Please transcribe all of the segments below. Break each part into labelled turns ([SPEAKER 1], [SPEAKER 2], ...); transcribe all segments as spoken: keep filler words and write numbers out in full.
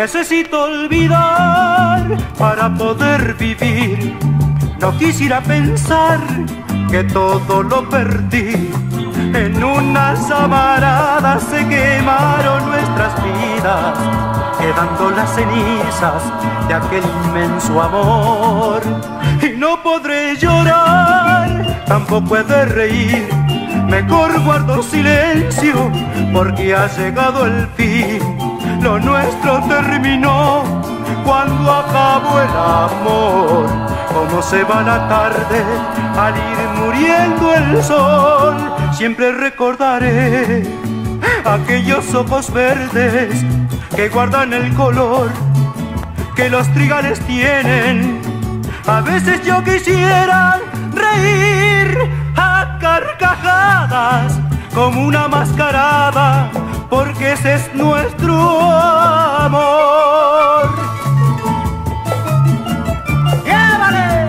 [SPEAKER 1] Necesito olvidar para poder vivir. No quisiera pensar que todo lo perdí. En unas amaradas se quemaron nuestras vidas, quedando las cenizas de aquel inmenso amor. Y no podré llorar, tampoco he de reír. Mejor guardo silencio, porque ha llegado el fin. Lo nuestro terminó cuando acabó el amor. Como se va la tarde al ir muriendo el sol. Siempre recordaré aquellos ojos verdes que guardan el color que los trigales tienen. A veces yo quisiera reír a carcajadas como una mascarada, porque ese es nuestro amor. ¡Llévale!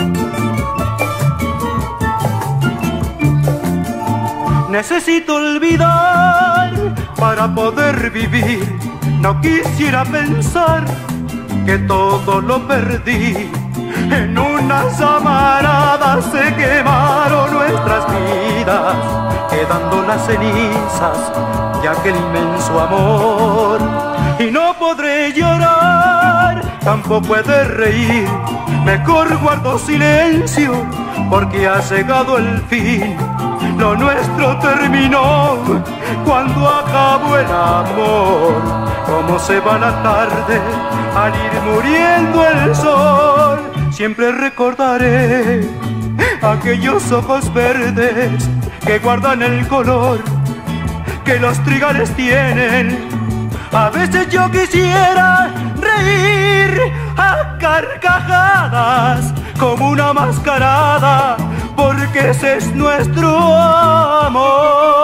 [SPEAKER 1] Necesito olvidar para poder vivir. No quisiera pensar que todo lo perdí. En unas amaradas se quemaron nuestras vidas, quedando las cenizas de aquel inmenso amor. Y no podré llorar, tampoco he de reír. Mejor guardo silencio, porque ha llegado el fin. Lo nuestro terminó cuando acabó el amor. Como se va la tarde al ir muriendo el sol. Siempre recordaré aquellos ojos verdes que guardan el color que los trigales tienen. A veces yo quisiera reír a carcajadas como una mascarada, porque ese es nuestro amor.